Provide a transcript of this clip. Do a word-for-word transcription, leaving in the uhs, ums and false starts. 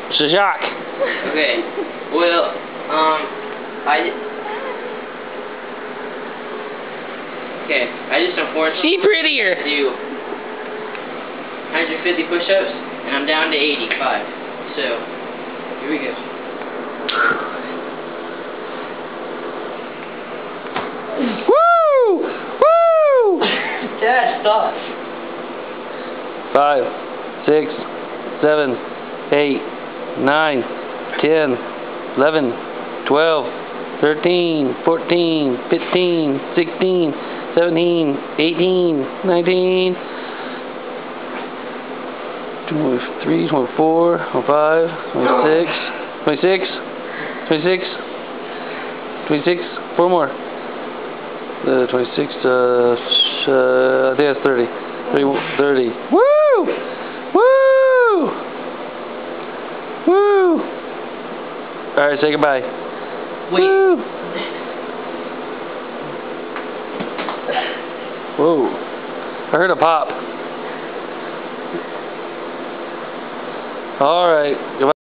Jacques. Okay. Well, um, I. Okay, I just unfortunately. See prettier. Do one hundred fifty push-ups, and I'm down to eighty-five. So, here we go. Woo! Woo! Dad, stop. Five, six, seven, eight, nine, ten, eleven, twelve, thirteen, fourteen, fifteen, sixteen, seventeen, eighteen, nineteen, twenty-three, twenty-four, twenty-five, twenty-six, twenty-six, twenty-six, twenty-six, four more. Uh, twenty-six, uh, uh, I think that's thirty. thirty. Woo! Woo! Woo! Alright, say goodbye. Wait. Woo! Whoa. I heard a pop. Alright. Goodbye.